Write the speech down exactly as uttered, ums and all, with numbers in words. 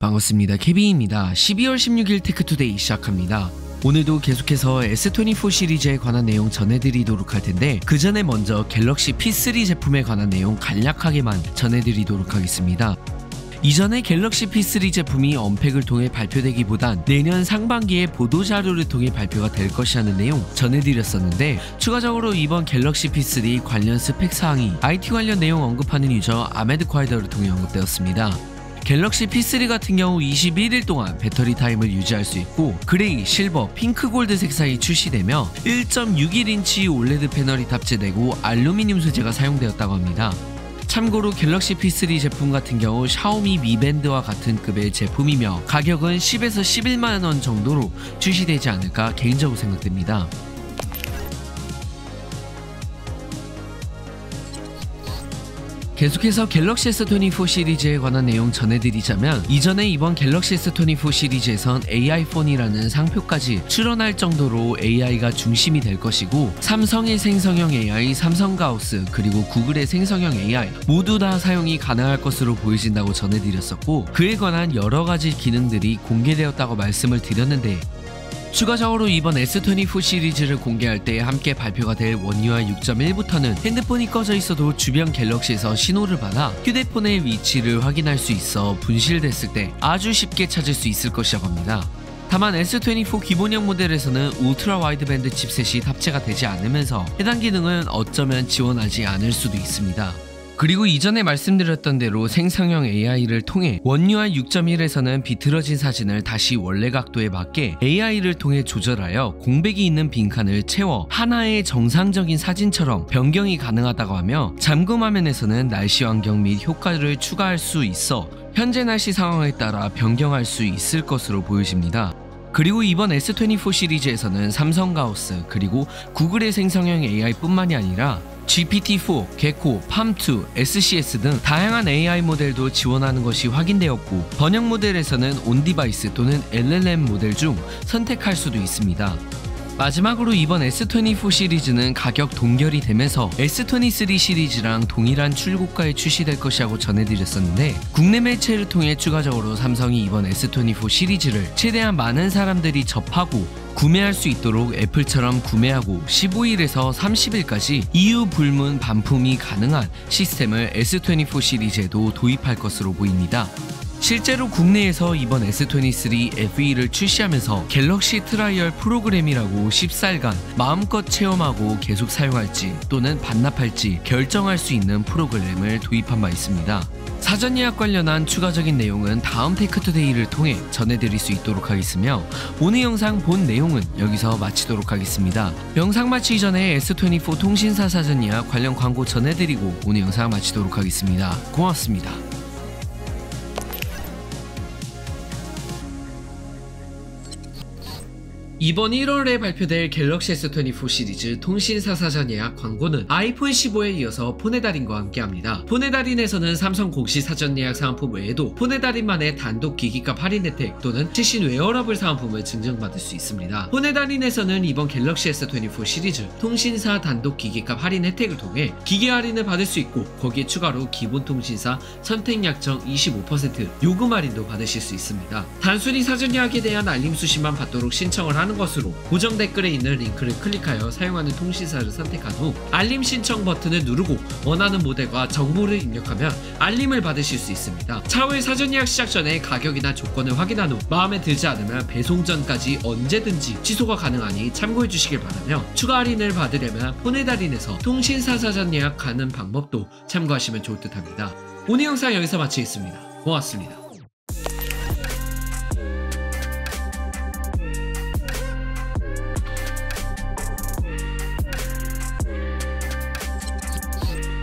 반갑습니다. 케빈입니다. 십이월 십육일 테크투데이 시작합니다. 오늘도 계속해서 에스 이십사 시리즈에 관한 내용 전해드리도록 할 텐데, 그 전에 먼저 갤럭시 피 쓰리 제품에 관한 내용 간략하게만 전해드리도록 하겠습니다. 이전에 갤럭시 피 쓰리 제품이 언팩을 통해 발표되기보단 내년 상반기에 보도자료를 통해 발표가 될 것이라는 내용 전해드렸었는데, 추가적으로 이번 갤럭시 피 쓰리 관련 스펙 사항이 아이티 관련 내용 언급하는 유저 아메드콰이더를 통해 언급되었습니다. 갤럭시 피 쓰리 같은 경우 이십일일 동안 배터리 타임을 유지할 수 있고, 그레이, 실버, 핑크 골드 색상이 출시되며 일 점 육일 인치 올레드 패널이 탑재되고 알루미늄 소재가 사용되었다고 합니다. 참고로 갤럭시 피 쓰리 제품 같은 경우 샤오미 미 밴드와 같은 급의 제품이며 가격은 십에서 십일만 원 정도로 출시되지 않을까 개인적으로 생각됩니다. 계속해서 갤럭시 에스 이십사 시리즈에 관한 내용 전해드리자면, 이전에 이번 갤럭시 에스 이십사 시리즈에선 에이아이 폰이라는 상표까지 출원할 정도로 에이아이가 중심이 될 것이고, 삼성의 생성형 에이아이, 삼성가우스, 그리고 구글의 생성형 에이아이 모두 다 사용이 가능할 것으로 보여진다고 전해드렸었고, 그에 관한 여러가지 기능들이 공개되었다고 말씀을 드렸는데, 추가적으로 이번 에스 이십사 시리즈를 공개할 때 함께 발표가 될 원유아이 육 점 일부터는 핸드폰이 꺼져 있어도 주변 갤럭시에서 신호를 받아 휴대폰의 위치를 확인할 수 있어 분실됐을 때 아주 쉽게 찾을 수 있을 것이라고 합니다. 다만 에스 이십사 기본형 모델에서는 울트라 와이드밴드 칩셋이 탑재가 되지 않으면서 해당 기능은 어쩌면 지원하지 않을 수도 있습니다. 그리고 이전에 말씀드렸던 대로 생성형 에이아이를 통해 원유아이 육 점 일에서는 비틀어진 사진을 다시 원래 각도에 맞게 에이아이를 통해 조절하여 공백이 있는 빈칸을 채워 하나의 정상적인 사진처럼 변경이 가능하다고 하며, 잠금 화면에서는 날씨 환경 및 효과를 추가할 수 있어 현재 날씨 상황에 따라 변경할 수 있을 것으로 보여집니다. 그리고 이번 에스 이십사 시리즈에서는 삼성가우스 그리고 구글의 생성형 에이아이 뿐만이 아니라 지피티 사, 게코, 팜투, 에스씨에스 등 다양한 에이아이 모델도 지원하는 것이 확인되었고, 번역 모델에서는 온디바이스 또는 엘엘엠 모델 중 선택할 수도 있습니다. 마지막으로 이번 에스 이십사 시리즈는 가격 동결이 되면서 에스 이십삼 시리즈랑 동일한 출고가에 출시될 것이라고 전해드렸었는데, 국내 매체를 통해 추가적으로 삼성이 이번 에스 이십사 시리즈를 최대한 많은 사람들이 접하고 구매할 수 있도록 애플처럼 구매하고 십오일에서 삼십일까지 이유 불문 반품이 가능한 시스템을 에스 이십사 시리즈에도 도입할 것으로 보입니다. 실제로 국내에서 이번 에스 이십삼 에프이를 출시하면서 갤럭시 트라이얼 프로그램이라고 십사일간 마음껏 체험하고 계속 사용할지 또는 반납할지 결정할 수 있는 프로그램을 도입한 바 있습니다. 사전 예약 관련한 추가적인 내용은 다음 테크투데이를 통해 전해드릴 수 있도록 하겠으며, 오늘 영상 본 내용은 여기서 마치도록 하겠습니다. 영상 마치기 전에 에스 이십사 통신사 사전 예약 관련 광고 전해드리고 오늘 영상 마치도록 하겠습니다. 고맙습니다. 이번 일월에 발표될 갤럭시 에스 이십사 시리즈 통신사 사전 예약 광고는 아이폰 십오에 이어서 폰의 달인과 함께합니다. 폰의 달인에서는 삼성 공식 사전 예약 사은품 외에도 폰의 달인만의 단독 기기값 할인 혜택 또는 최신 웨어러블 사은품을 증정받을 수 있습니다. 폰의 달인에서는 이번 갤럭시 에스 이십사 시리즈 통신사 단독 기기값 할인 혜택을 통해 기기 할인을 받을 수 있고, 거기에 추가로 기본 통신사 선택 약정 이십오 퍼센트 요금 할인도 받으실 수 있습니다. 단순히 사전 예약에 대한 알림 수신만 받도록 신청을 하는 하는 것으로 고정 댓글에 있는 링크를 클릭하여 사용하는 통신사를 선택한 후 알림 신청 버튼을 누르고 원하는 모델과 정보를 입력하면 알림을 받으실 수 있습니다. 차후에 사전 예약 시작 전에 가격이나 조건을 확인한 후 마음에 들지 않으면 배송 전까지 언제든지 취소가 가능하니 참고해 주시길 바라며, 추가 할인을 받으려면 폰의 달인에서 통신사 사전 예약하는 방법도 참고하시면 좋을 듯 합니다. 오늘 영상 여기서 마치겠습니다. 고맙습니다.